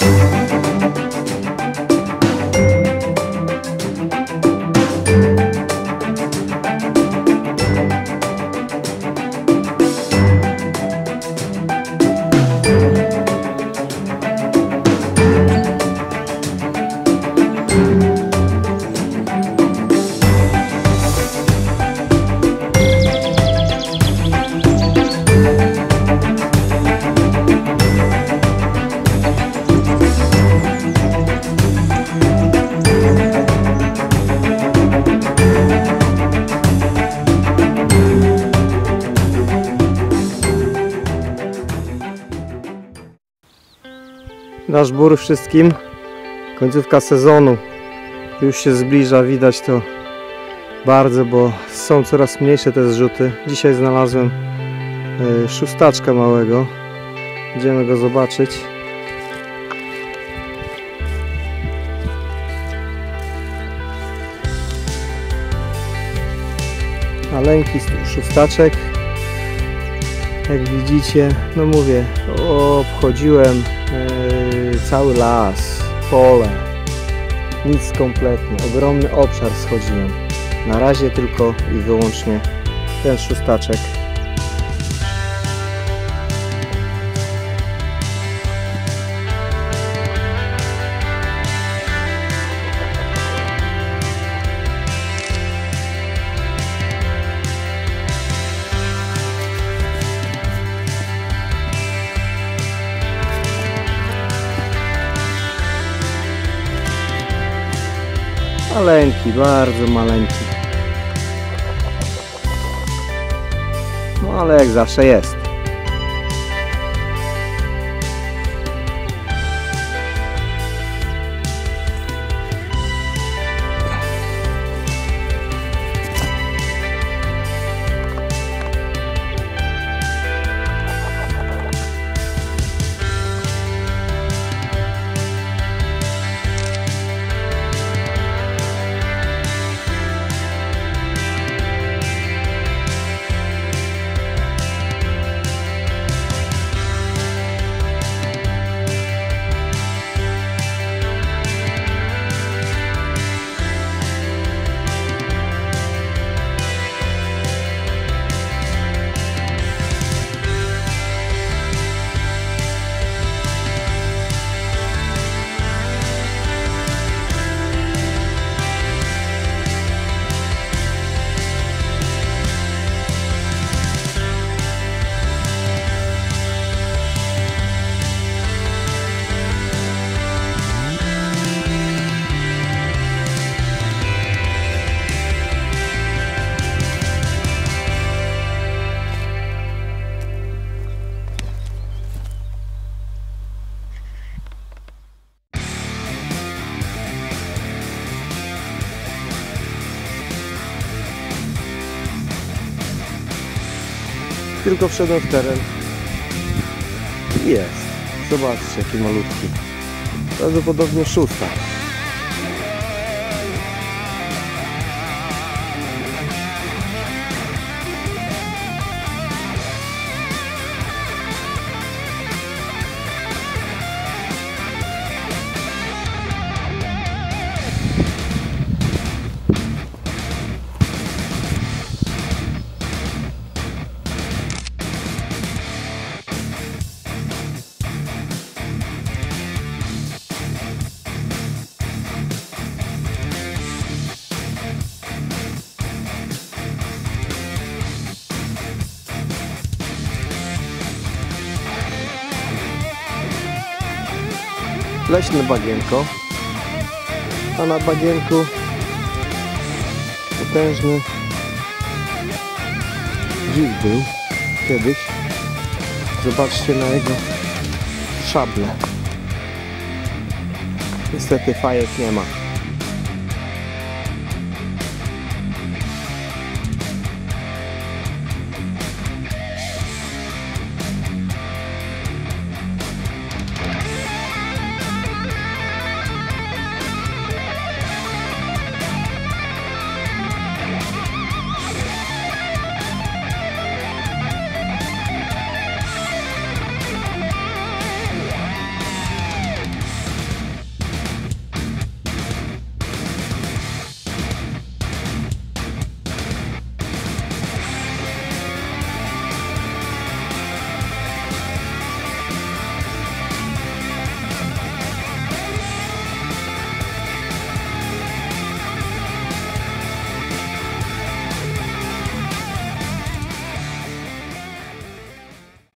Nasz bór wszystkim. Końcówka sezonu już się zbliża, widać to bardzo, bo są coraz mniejsze te zrzuty. Dzisiaj znalazłem szóstaczka małego. Idziemy go zobaczyć. Maleńki szóstaczek. Jak widzicie, no mówię, obchodziłem cały las, pole, nic kompletnie, ogromny obszar schodziłem. Na razie tylko i wyłącznie ten szóstaczek. Maleńki, bardzo maleńki. No ale jak zawsze jest. Tylko wszedłem w teren. Jest. Zobaczcie, jaki malutki. Prawdopodobnie szósta. Leśne bagienko, a na bagienku potężny dzik był kiedyś. Zobaczcie na jego szable. Niestety fajek nie ma.